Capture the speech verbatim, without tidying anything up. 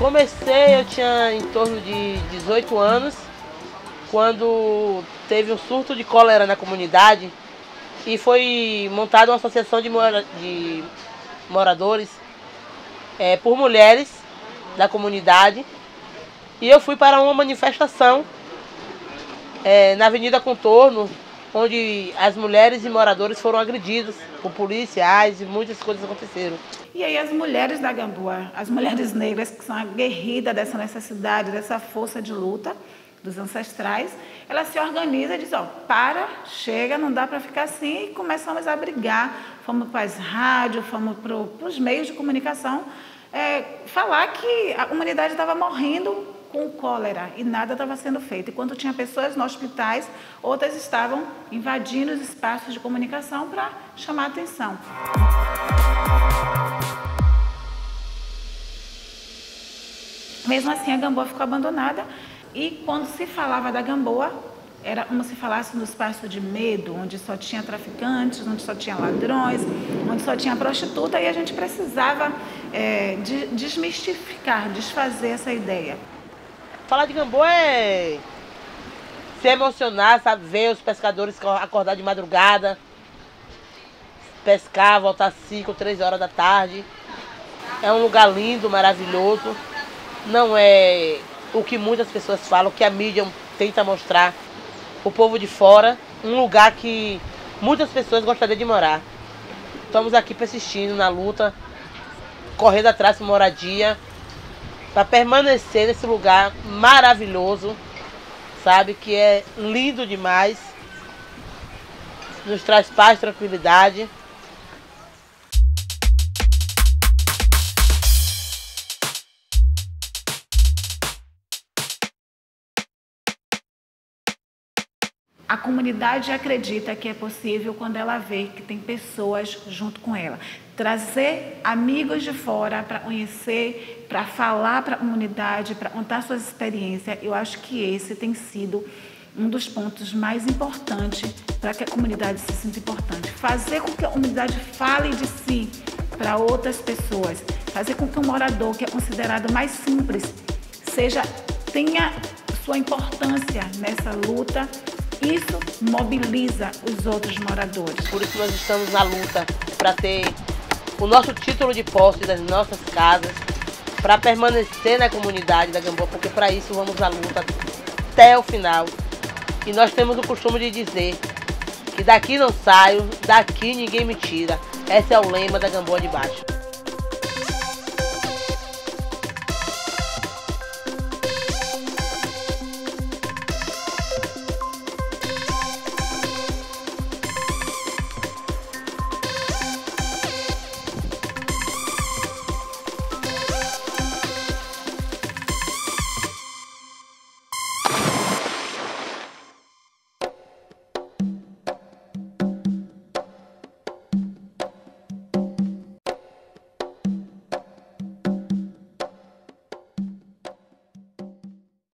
Comecei, eu tinha em torno de dezoito anos, quando teve um surto de cólera na comunidade e foi montada uma associação de, mora de moradores é, por mulheres da comunidade, e eu fui para uma manifestação é, na Avenida Contorno, onde as mulheres e moradores foram agredidos por policiais e muitas coisas aconteceram. E aí as mulheres da Gamboa, as mulheres negras que são aguerridas dessa necessidade, dessa força de luta dos ancestrais, elas se organizam e dizem, ó, para, chega, não dá para ficar assim, e começamos a brigar. Fomos para as rádios, fomos para os meios de comunicação, é, falar que a comunidade estava morrendo com cólera e nada estava sendo feito. Enquanto tinha pessoas nos hospitais, outras estavam invadindo os espaços de comunicação para chamar a atenção. Mesmo assim, a Gamboa ficou abandonada e quando se falava da Gamboa, era como se falasse no espaço de medo, onde só tinha traficantes, onde só tinha ladrões, onde só tinha prostituta, e a gente precisava é, de, desmistificar, desfazer essa ideia. Falar de Gamboa é se emocionar, sabe? Ver os pescadores acordar de madrugada, pescar, voltar às cinco, três horas da tarde. É um lugar lindo, maravilhoso. Não é o que muitas pessoas falam, o que a mídia tenta mostrar o povo de fora. Um lugar que muitas pessoas gostariam de morar. Estamos aqui persistindo na luta, correndo atrás de moradia, para permanecer nesse lugar maravilhoso, sabe, que é lindo demais, nos traz paz, tranquilidade. A comunidade acredita que é possível quando ela vê que tem pessoas junto com ela. Trazer amigos de fora para conhecer, para falar para a comunidade, para contar suas experiências. Eu acho que esse tem sido um dos pontos mais importantes para que a comunidade se sinta importante. Fazer com que a comunidade fale de si para outras pessoas. Fazer com que um morador que é considerado mais simples seja, tenha sua importância nessa luta. Isso mobiliza os outros moradores. Por isso nós estamos na luta para ter o nosso título de posse das nossas casas, para permanecer na comunidade da Gamboa, porque para isso vamos à luta até o final. E nós temos o costume de dizer que daqui não saio, daqui ninguém me tira. Esse é o lema da Gamboa de Baixo.